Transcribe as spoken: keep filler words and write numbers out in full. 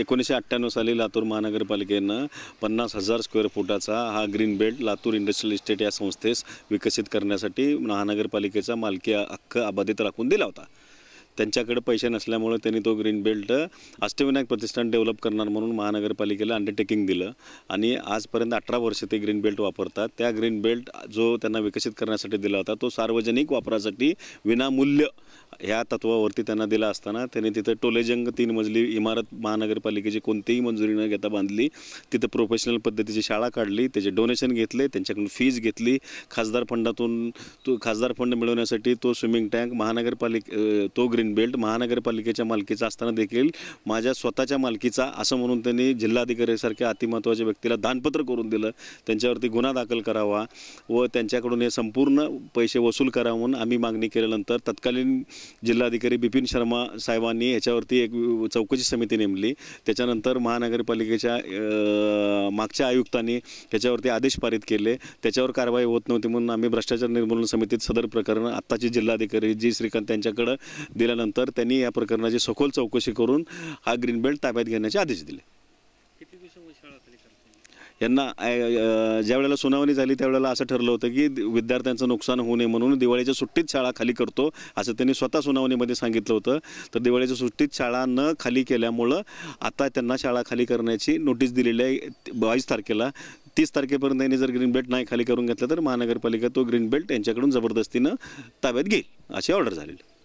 एकोणीसशे अठ्ठ्याण्णव साली लातूर महानगरपालिकेनं पन्नास हजार स्क्वेअर फुटाचा हा green belt Latur industrial estate या संस्थेस विकसित करण्यासाठी महानगरपालिकेचा मालकी हक्क अबाधित राखून दिला होता। त्यांच्याकडे पैसे नसल्यामुळे त्यांनी तो green belt Ashtavinayak Pratishthan develop करणार म्हणून महानगरपालिकेला अंडरटेकिंग दिलं आणि आजपर्यंत अठरा वर्ष ते ग्रीन बेल्ट वापरतात। त्या ग्रीन बेल्ट जो त्यांना विकसित करण्यासाठी दिला होता तो सार्वजनिक वापरासाठी विनामूल्य ह्या तत्वावरती त्यांना दिला असताना त्यांनी तिथे टोलेजंग तीन मजली इमारत महानगरपालिकेची कोणतीही मंजुरी न घेता बांधली। तिथे प्रोफेशनल पद्धतीची शाळा काढली, त्याचे डोनेशन घेतले, त्यांच्याकडून फीज घेतली। खासदार फंडातून तो खासदार फंड मिळवण्यासाठी तो स्विमिंग टँक महानगरपालिके तो ग्रीन बेल्ट महानगरपालिकेच्या मालकीचा असताना देखील माझ्या स्वतःच्या मालकीचा असं म्हणून त्यांनी जिल्हाधिकाऱ्यासारख्या अतिमहत्त्वाच्या व्यक्तीला दानपत्र करून दिलं। त्यांच्यावरती गुन्हा दाखल करावा व त्यांच्याकडून हे संपूर्ण पैसे वसूल करावे म्हणून आम्ही मागणी केल्यानंतर तत्कालीन जिल्हाधिकारी बिपिन शर्मा साहेबांनी याच्यावरती एक चौकशी समिती नेमली। त्याच्यानंतर महानगरपालिकेच्या मागच्या आयुक्तांनी याच्यावरती आदेश पारित केले। त्याच्यावर कारवाई होत नव्हती म्हणून आम्ही भ्रष्टाचार निर्मूलन समितीत सदर प्रकरण आत्ताचे जिल्हाधिकारी जी श्रीकांत यांच्याकडे दिल्यानंतर त्यांनी या प्रकरणाची सखोल चौकशी करून हा ग्रीन बेल्ट ताब्यात घेण्याचे आदेश दिले। यांना ज्या वेळेला सुनावणी झाली त्यावेळेला असं ठरलं होतं की विद्यार्थ्यांचं नुकसान होऊ नये म्हणून दिवाळीच्या सुट्टीत शाळा खाली करतो असं त्यांनी स्वतः सुनावणीमध्ये सांगितलं होतं। तर दिवाळीच्या सुट्टीत शाळा न खाली केल्यामुळं आता त्यांना शाळा खाली करण्याची नोटीस दिलेली आहे बावीस तारखेला। तीस तारखेपर्यंत त्यांनी जर ग्रीन बेल्ट नाही खाली करून घेतलं तर महानगरपालिका तो ग्रीन बेल्ट यांच्याकडून जबरदस्तीनं ताब्यात घेईल अशी ऑर्डर झालेली।